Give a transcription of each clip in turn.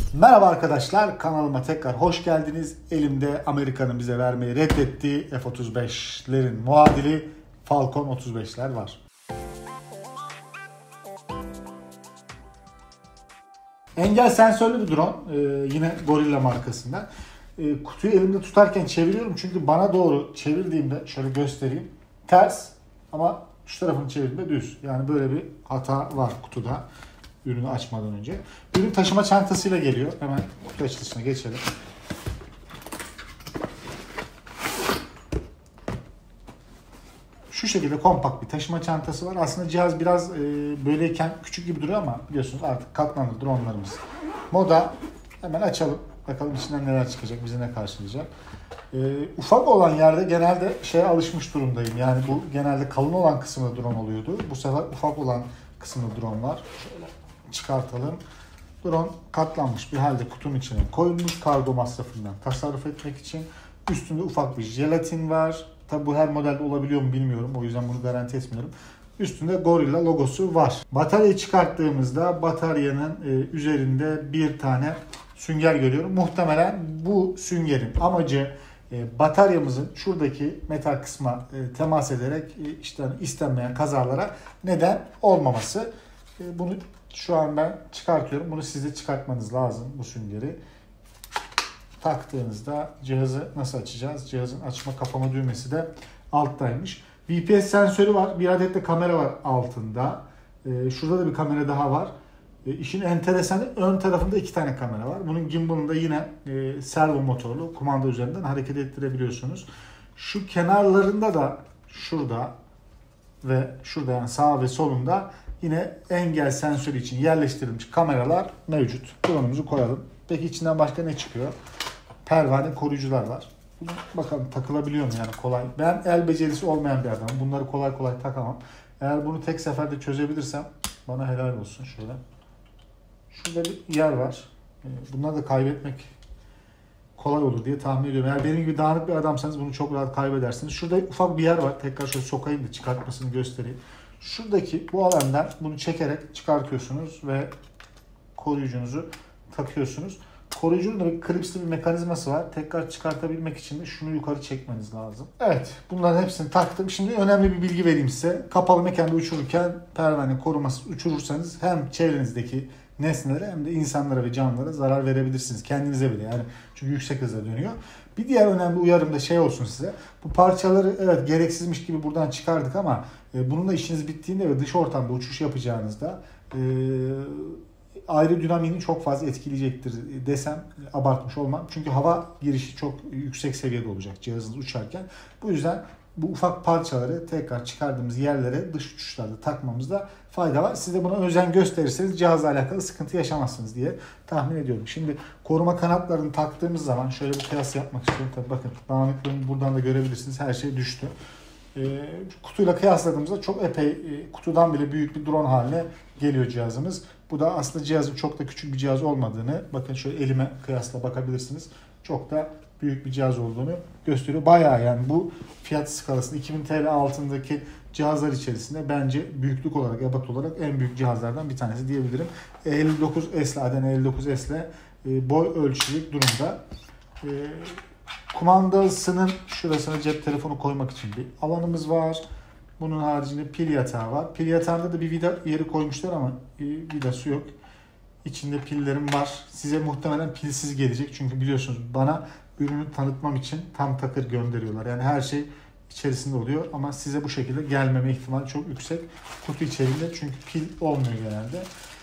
Merhaba arkadaşlar, kanalıma tekrar hoş geldiniz. Elimde Amerika'nın bize vermeyi reddettiği F-35'lerin muadili Falcon 35'ler var. Engel sensörlü bir drone, yine Gorilla markasından. Kutuyu elimde tutarken çeviriyorum çünkü bana doğru çevirdiğimde, şöyle göstereyim, ters ama şu tarafını çevirdiğimde düz. Yani böyle bir hata var kutuda. Ürünü açmadan önce. Ürün taşıma çantasıyla geliyor. Hemen kutu açılışına geçelim. Şu şekilde kompakt bir taşıma çantası var. Aslında cihaz biraz böyleyken küçük gibi duruyor ama biliyorsunuz artık katlanır dronlarımız. Moda. Hemen açalım. Bakalım içinden neler çıkacak, bizi ne karşılayacak. Ufak olan yerde genelde şeye alışmış durumdayım. Yani bu genelde kalın olan kısımda drone oluyordu. Bu sefer ufak olan kısımda drone var. Şöyle çıkartalım. Drone katlanmış bir halde kutunun içine koyulmuş, kargo masrafından tasarruf etmek için. Üstünde ufak bir jelatin var. Tabi bu her modelde olabiliyor mu bilmiyorum. O yüzden bunu garanti etmiyorum. Üstünde Gorilla logosu var. Bataryayı çıkarttığımızda bataryanın üzerinde bir tane sünger görüyorum. Muhtemelen bu süngerin amacı bataryamızın şuradaki metal kısma temas ederek işte istenmeyen kazalara neden olmaması. Bunu şu an ben çıkartıyorum. Bunu siz de çıkartmanız lazım, bu süngeri. Taktığınızda cihazı nasıl açacağız? Cihazın açma kapama düğmesi de alttaymış. VPS sensörü var. Bir adet de kamera var altında. Şurada da bir kamera daha var. İşin enteresanı ön tarafında 2 tane kamera var. Bunun gimbal'ında yine servo motorlu kumanda üzerinden hareket ettirebiliyorsunuz. Şu kenarlarında da şurada ve şurada, yani sağ ve solunda yine engel sensörü için yerleştirilmiş kameralar mevcut. Drone'umuzu koyalım. Peki içinden başka ne çıkıyor? Pervane koruyucular var. Bakalım takılabiliyor mu yani kolay. Ben el becerisi olmayan bir adamım. Bunları kolay kolay takamam. Eğer bunu tek seferde çözebilirsem bana helal olsun şöyle. Şurada bir yer var. Bunları da kaybetmek kolay olur diye tahmin ediyorum. Eğer benim gibi dağınık bir adamsanız bunu çok rahat kaybedersiniz. Şurada ufak bir yer var. Tekrar şöyle sokayım da çıkartmasını göstereyim. Şuradaki bu alandan bunu çekerek çıkartıyorsunuz ve koruyucunuzu takıyorsunuz. Koruyucunun da bir klipsli bir mekanizması var. Tekrar çıkartabilmek için de şunu yukarı çekmeniz lazım. Evet, bunların hepsini taktım. Şimdi önemli bir bilgi vereyim size. Kapalı mekanda uçururken pervane korumasız uçurursanız hem çevrenizdeki nesnelere hem de insanlara ve canlılara zarar verebilirsiniz. Kendinize bile yani. Çünkü yüksek hızla dönüyor. Bir diğer önemli uyarım da şey olsun size. Bu parçaları evet gereksizmiş gibi buradan çıkardık ama bununla işiniz bittiğinde ve dış ortamda uçuş yapacağınızda aerodinamiğini çok fazla etkileyecektir desem abartmış olmam. Çünkü hava girişi çok yüksek seviyede olacak cihazınız uçarken. Bu yüzden bu ufak parçaları tekrar çıkardığımız yerlere dış uçuşlarda takmamızda fayda var. Siz de buna özen gösterirseniz cihazla alakalı sıkıntı yaşamazsınız diye tahmin ediyorum. Şimdi koruma kanatlarını taktığımız zaman şöyle bir kıyas yapmak istiyorum. Tabii bakın dağınıklığını buradan da görebilirsiniz. Her şey düştü. Kutuyla kıyasladığımızda çok epey kutudan bile büyük bir drone haline geliyor cihazımız. Bu da aslında cihazın çok da küçük bir cihaz olmadığını, bakın şöyle elime kıyasla bakabilirsiniz. Çok da büyük bir cihaz olduğunu gösteriyor. Bayağı yani bu fiyat skalasında 2000 TL altındaki cihazlar içerisinde bence büyüklük olarak, ebat olarak en büyük cihazlardan bir tanesi diyebilirim. 59S ile, Adena 59S ile boy ölçülecek durumda. Kumandasının şurasına cep telefonu koymak için bir alanımız var. Bunun haricinde pil yatağı var. Pil yatağında da bir vida yeri koymuşlar ama vidası yok. İçinde pillerim var. Size muhtemelen pilsiz gelecek. Çünkü biliyorsunuz bana ürünü tanıtmam için tam takır gönderiyorlar. Yani her şey içerisinde oluyor ama size bu şekilde gelmeme ihtimali çok yüksek. Kutu içerisinde çünkü pil olmuyor genelde.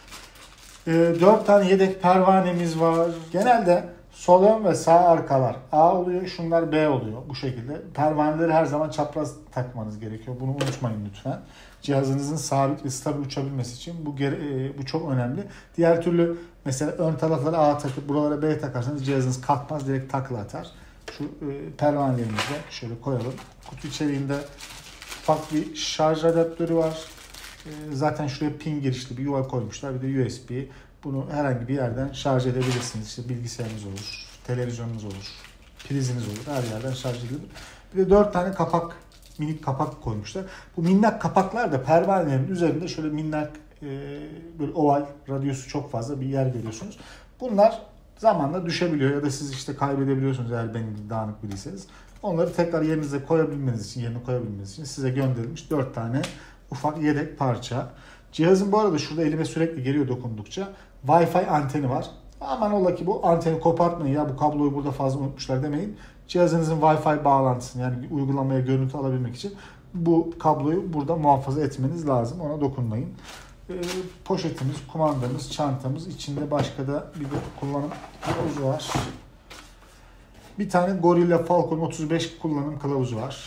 4 tane yedek pervanemiz var. Genelde sol ön ve sağ arkalar A oluyor. Şunlar B oluyor. Bu şekilde. Pervaneleri her zaman çapraz takmanız gerekiyor. Bunu unutmayın lütfen. Cihazınızın sabit ve stabil uçabilmesi için bu çok önemli. Diğer türlü mesela ön taraflara A takıp buralara B takarsanız cihazınız kalkmaz. Direkt takla atar. Şu pervanelerimizi de şöyle koyalım. Kutu içeriğinde ufak bir şarj adaptörü var. Zaten şuraya pin girişli bir yuva koymuşlar. Bir de USB. Bunu herhangi bir yerden şarj edebilirsiniz. İşte bilgisayarınız olur, televizyonunuz olur, priziniz olur. Her yerden şarj edilir. Bir de 4 tane kapak, minik kapak koymuşlar. Bu minnak kapaklar da pervanelerin üzerinde şöyle minnak böyle oval, radyosu çok fazla bir yer görüyorsunuz. Bunlar zamanla düşebiliyor ya da siz işte kaybedebiliyorsunuz eğer benim gibi dağınık biriyseniz. Onları tekrar yerinize koyabilmeniz için, yerine koyabilmeniz için size gönderilmiş 4 tane ufak yedek parça. Cihazın bu arada şurada elime sürekli geliyor dokundukça Wi-Fi anteni var. Aman ola ki bu anteni kopartmayın ya bu kabloyu burada fazla unutmuşlar demeyin. Cihazınızın Wi-Fi bağlantısını yani bir uygulamaya görüntü alabilmek için bu kabloyu burada muhafaza etmeniz lazım. Ona dokunmayın. Poşetimiz, kumandamız, çantamız. İçinde başka da bir de kullanım kılavuzu var. Bir tane Gorilla Falcon 35 kullanım kılavuzu var.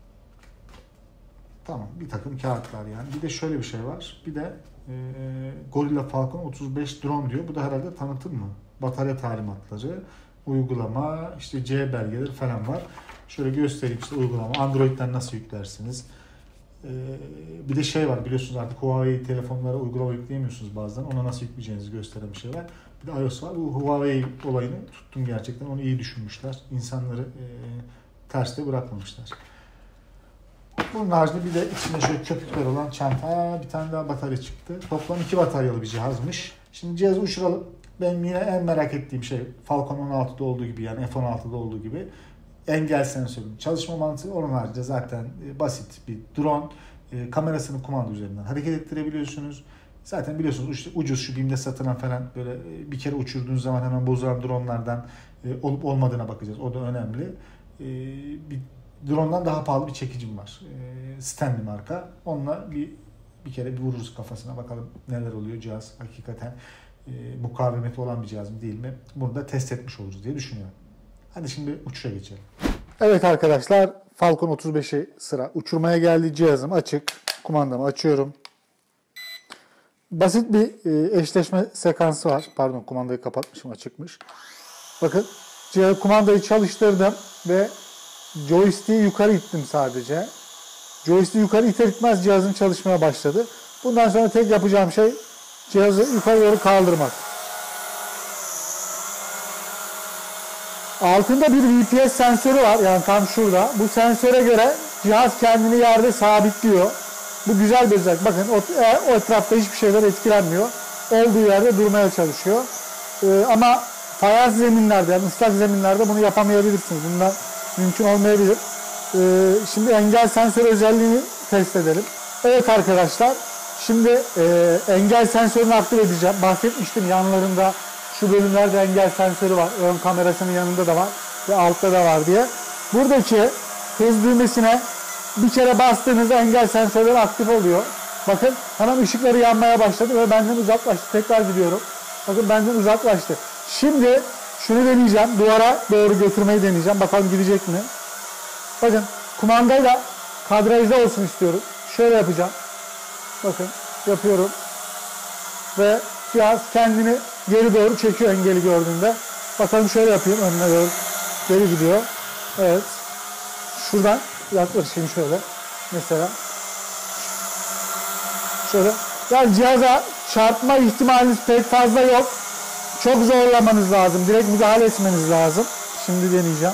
Tamam, bir takım kağıtlar yani. Bir de şöyle bir şey var. Bir de Gorilla Falcon 35 drone diyor. Bu da herhalde tanıtım mı? Batarya talimatları, uygulama, işte C belgeleri falan var. Şöyle göstereyim işte uygulama. Android'den nasıl yüklersiniz? Bir de şey var biliyorsunuz artık Huawei telefonlara uygulama yükleyemiyorsunuz bazen. Ona nasıl yükleyeceğinizi gösteren bir şey var. Bir de iOS var. Bu Huawei olayını tuttum gerçekten. Onu iyi düşünmüşler. İnsanları terste bırakmamışlar. Bunun haricinde bir de içinde şöyle köpükler olan çanta. Bir tane daha batarya çıktı. Toplam 2 bataryalı bir cihazmış. Şimdi cihazı uçuralım. Ben yine en merak ettiğim şey Falcon 16'da olduğu gibi yani F-16'da olduğu gibi engel sensörünün çalışma mantığı. Onun haricinde zaten basit bir drone. Kamerasını kumanda üzerinden hareket ettirebiliyorsunuz. Zaten biliyorsunuz işte ucuz şu BİM'de satılan falan böyle bir kere uçurduğunuz zaman hemen bozulan dronlardan olup olmadığına bakacağız. O da önemli. Bir drone'dan daha pahalı bir çekicim var. Stanley marka. Onunla bir kere bir vururuz kafasına bakalım neler oluyor cihaz hakikaten mukavemeti olan bir cihaz mı değil mi? Bunu da test etmiş oluruz diye düşünüyorum. Hadi şimdi uçuşa geçelim. Evet arkadaşlar Falcon 35'i sıra. Uçurmaya geldi cihazım açık. Kumandamı açıyorum. Basit bir eşleşme sekansı var. Pardon kumandayı kapatmışım açıkmış. Bakın kumandayı çalıştırdım ve joystick'i yukarı ittim sadece. Joystick'i yukarı iter itmez cihazın çalışmaya başladı. Bundan sonra tek yapacağım şey cihazı yukarı doğru kaldırmak. Altında bir VPS sensörü var yani tam şurada. Bu sensöre göre cihaz kendini yerde sabitliyor. Bu güzel bir özellik. Bakın o etrafta hiçbir şeyler etkilenmiyor. Olduğu yerde durmaya çalışıyor. Ama fayans zeminlerde yani ıslak zeminlerde bunu yapamayabilirsiniz. Bundan mümkün olmayabilir. Şimdi engel sensörü özelliğini test edelim. Evet arkadaşlar. Şimdi engel sensörünü aktif edeceğim. Bahsetmiştim yanlarında şu bölümlerde engel sensörü var. Ön kamerasının yanında da var ve altta da var diye. Buradaki hız düğmesine bir kere bastığınızda engel sensörleri aktif oluyor. Bakın hemen ışıkları yanmaya başladı ve benden uzaklaştı. Tekrar gidiyorum. Bakın benden uzaklaştı. Şimdi şunu deneyeceğim. Duvara doğru götürmeyi deneyeceğim. Bakalım gidecek mi? Bakın kumandayla kadrajda olsun istiyorum. Şöyle yapacağım. Bakın yapıyorum. Ve cihaz kendini geri doğru çekiyor engeli gördüğünde. Bakalım şöyle yapayım. Önüne doğru geri gidiyor. Evet. Şuradan yaklaşayım şöyle. Mesela. Şöyle. Yani cihaza çarpma ihtimaliniz pek fazla yok. Çok zorlamanız lazım. Direkt müdahale etmeniz lazım. Şimdi deneyeceğim.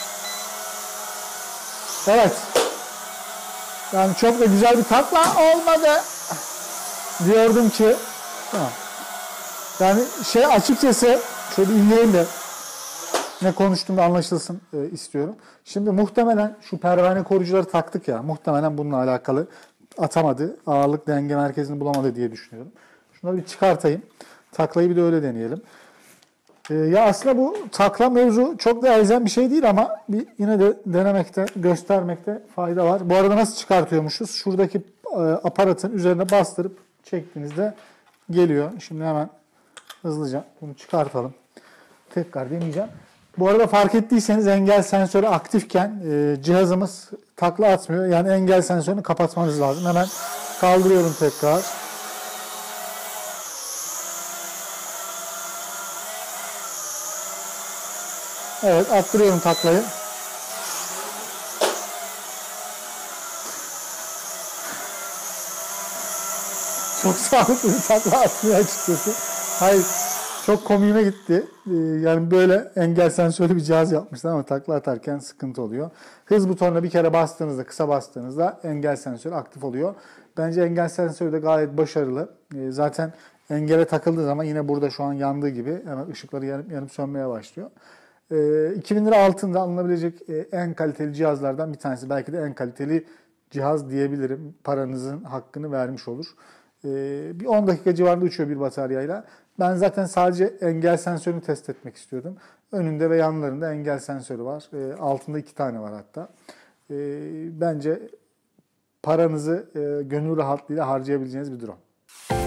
Evet. Yani çok da güzel bir takla olmadı. Diyordum ki tamam. Yani açıkçası şöyle indireyim de ne konuştuğumda anlaşılsın istiyorum. Şimdi muhtemelen şu pervane koruyucuları taktık ya. Muhtemelen bununla alakalı atamadı. Ağırlık denge merkezini bulamadı diye düşünüyorum. Şunları bir çıkartayım. Taklayı bir de öyle deneyelim. Ya aslında bu takla mevzu çok da elzem bir şey değil ama yine de denemekte, göstermekte fayda var. Bu arada nasıl çıkartıyormuşuz? Şuradaki aparatın üzerine bastırıp çektiğinizde geliyor. Şimdi hemen hızlıca bunu çıkartalım. Tekrar deneyeceğim. Bu arada fark ettiyseniz engel sensörü aktifken cihazımız takla atmıyor. Yani engel sensörünü kapatmanız lazım. Hemen kaldırıyorum tekrar. Evet attırıyorum taklayı. Çok sağlıklı bir takla atmıyor açıkçası. Hayır. Çok komiğime gitti. Yani böyle engel sensörlü bir cihaz yapmışlar ama takla atarken sıkıntı oluyor. Hız butonuna bir kere bastığınızda, kısa bastığınızda engel sensörü aktif oluyor. Bence engel sensörü de gayet başarılı. Zaten Engele takıldığı zaman yine burada şu an yandığı gibi hemen ışıkları yanıp sönmeye başlıyor. 2000 lira altında alınabilecek en kaliteli cihazlardan bir tanesi. Belki de en kaliteli cihaz diyebilirim. Paranızın hakkını vermiş olur. Bir 10 dakika civarında uçuyor bir bataryayla. Ben zaten sadece engel sensörünü test etmek istiyordum. Önünde ve yanlarında engel sensörü var. Altında 2 tane var hatta. Bence paranızı gönül rahatlığıyla harcayabileceğiniz bir drone.